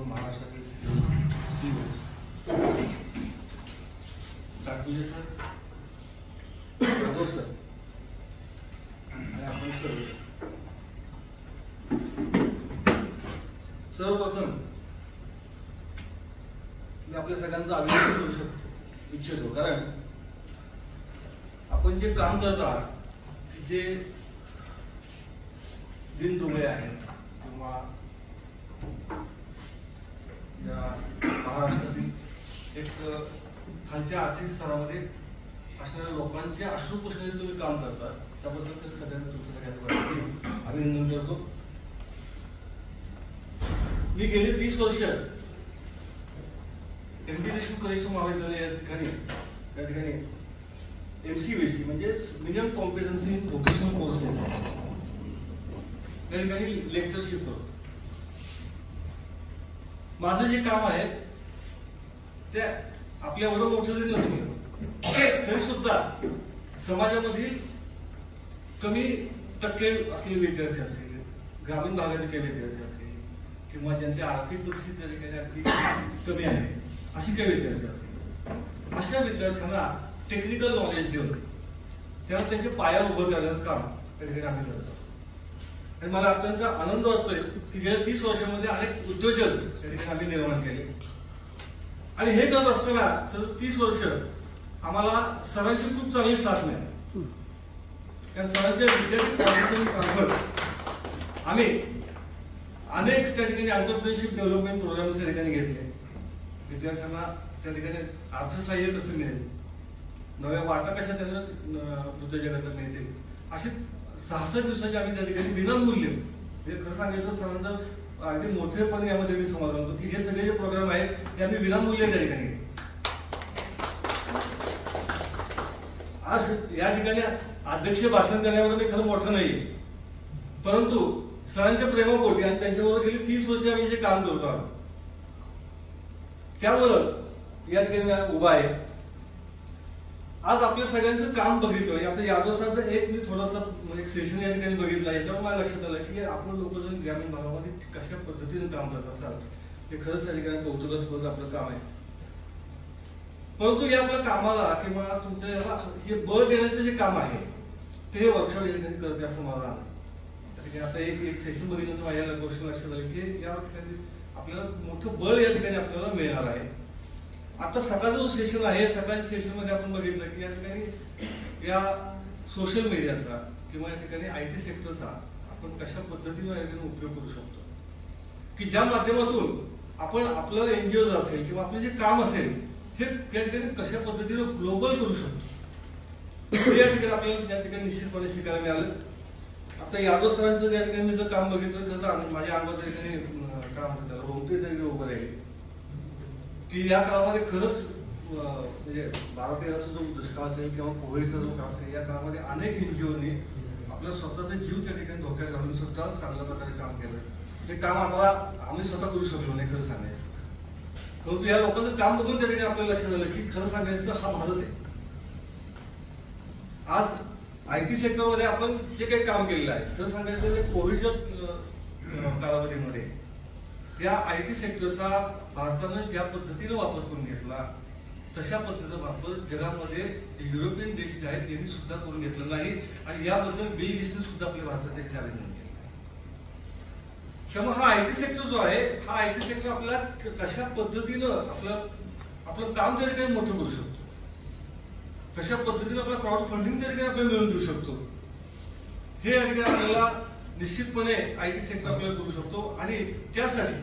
महाराष्ट्रातील CEO टाकले sir, sir आणि आपण सर्वप्रथम मी आपल्या सगळ्यांचा अभिनंदन करू इच्छितो, कारण आपण जे काम करत आहात जे दिनदुबळे आहेत किंवा महाराष्ट्रातील एक खालच्या आर्थिक स्तरामध्ये असणाऱ्या लोकांचे अश्रू पुसण्याचे तुम्ही काम करता, त्याबद्दल तर सगळ्यांना तुमचं सगळ्यांना अभिनंदन करतो. मी गेली 30 वर्ष एमपी देशमुख कनिष्ठ महाविद्यालय या ठिकाणी MCVC म्हणजे minimum competency in vocational courses त्या ठिकाणी लेक्चर शिकवतो. माझं जे काम आहे ते आपल्या एवढं मोठं जरी नसलं तरी सुद्धा समाजामधील कमी टक्के असलेले विद्यार्थी असतील, ग्रामीण भागातील काही विद्यार्थी असतील किंवा ज्यांची आर्थिक परिस्थिती त्या ठिकाणी अगदी कमी आहे अशी काही विद्यार्थी असतील, अशा विद्यार्थ्यांना टेक्निकल नॉलेज देऊन त्यावर त्यांचे पाया उभं करण्याचं काम त्या ठिकाणी आम्ही करत असतो. आणि मला अत्यंत आनंद वाटतोय की गेल्या 30 वर्षांमध्ये अनेक उद्योजक त्या ठिकाणी आम्ही निर्माण केले. आणि हे करत असताना तर 30 वर्ष आम्हाला सरांची खूप चांगली साथ मिळाली, कारण सरांच्या विद्यार्थी आम्ही अनेक त्या ठिकाणी एंटरप्रेन्योरशिप डेव्हलपमेंट प्रोग्राम्स त्या ठिकाणी घेतले. विद्यार्थ्यांना त्या ठिकाणी अर्थसहाय्य कसं मिळेल, नव्या वाटा कशा त्यांना उद्योजकांना मिळतील, अशी 66 दिवसाची आम्ही त्या ठिकाणी विनामूल्य, म्हणजे खरं सांगायचं सरांचं अगदी मोठेपणे यामध्ये मी समाधान होतो की हे सगळे जे प्रोग्राम आहेत ते आम्ही विनामूल्य त्या ठिकाणी घेतो. आज या ठिकाणी अध्यक्ष भाषण करण्यामध्ये मी खरं मोठं नाहीये, परंतु सरांच्या प्रेमापोटी आणि त्यांच्याबरोबर गेली 30 वर्ष आम्ही जे काम करतो आहोत त्यामुळं या ठिकाणी उभा आहे. आज आपल्या सगळ्यांचं काम बघितलं, आपल्या यादव सरांचं एक मी थोडासा एक सेशन या ठिकाणी बघितला, याच्यावर मला लक्षात आलं की आपण लोक जर ग्रामीण भागामध्ये कशा पद्धतीने काम करत असाल हे खरंच या ठिकाणी कौतुकास्पद आपलं काम आहे. परंतु या आपल्या कामाला किंवा तुमच्या याला हे बळ देण्याचं जे काम आहे ते हे वर्कशॉप या ठिकाणी करते असं मला त्या ठिकाणी आता एक सेशन बघितलं माझ्या गोष्ट लक्षात आली की या ठिकाणी आपल्याला मोठं बळ या ठिकाणी आपल्याला मिळणार आहे. आता सकाळचं जो सेशन आहे, सकाळच्या सेशन मध्ये आपण बघितलं की या ठिकाणी या सोशल मीडियाचा किंवा या ठिकाणी IT सेक्टरचा आपण कशा पद्धतीने या ठिकाणी उपयोग करू शकतो, की ज्या माध्यमातून आपण आपलं NGO असेल किंवा आपलं जे काम असेल हे त्या ठिकाणी कशा पद्धतीने ग्लोबल करू शकतो या ठिकाणी आपल्याला या ठिकाणी निश्चितपणे शिकायला मिळालं. आता यादव सरांचं त्या ठिकाणी मी जर काम बघितलं तर माझ्या अंगात त्या ठिकाणी काय म्हणतात त्याला रोमटे त्या ठिकाणी उभं राहील की या काळामध्ये खरंच म्हणजे 12-13चा जो दुष्काळ असेल किंवा कोविडचा जो काळ असेल या काळामध्ये अनेक NGOनी आपला स्वतःचा जीव त्या ठिकाणी धोक्यात घालून सुद्धा चांगल्या प्रकारे काम केलं. ते काम आम्ही स्वतः करू शकलो नाही खरं सांगायचं, परंतु या लोकांचं काम बघून त्या ठिकाणी आपल्याला लक्षात आलं की खरं सांगायचं तर हा भारत आहे. आज IT सेक्टरमध्ये आपण जे काही काम केलेलं आहे खरं सांगायचं तर कोविडच्या कालावधीमध्ये या IT सेक्टरचा भारतानं ज्या पद्धतीने वापर करून घेतला तशा पद्धतीचा वापर जगामध्ये युरोपियन देश जे आहेत त्यांनी सुद्धा करून घेतला नाही. आणि याबद्दल बिल गेट्सने सुद्धा आपल्या भारताच्या अभिनंदन केलं. त्यामुळे हा IT सेक्टर जो आहे हा IT सेक्टर आपल्याला कशा पद्धतीनं आपलं काम त्या ठिकाणी मोठं करू शकतो, कशा पद्धतीने आपला क्राऊड फंडिंग त्या ठिकाणी आपल्याला मिळवून देऊ शकतो हे या ठिकाणी आपल्याला निश्चितपणे IT सेक्टर आपल्याला करू शकतो. आणि त्यासाठी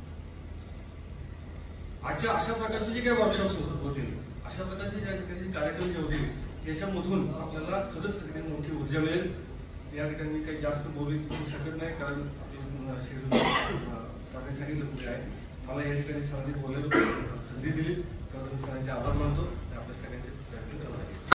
आजच्या अशा प्रकारचे जे काही वर्कशॉप्स होतील, अशा प्रकारचे ज्या ठिकाणी कार्यक्रम जे होतील त्याच्यामधून आपल्याला खरंच मोठी ऊर्जा मिळेल. या ठिकाणी मी काही जास्त बोलू शकत नाही, कारण शेड्यूल सांगितलं कुठे आहे. मला या ठिकाणी सरांनी बोलायला संधी दिली त्याबद्दल मी सरांचे आभार मानतो. आपल्या सगळ्यांचे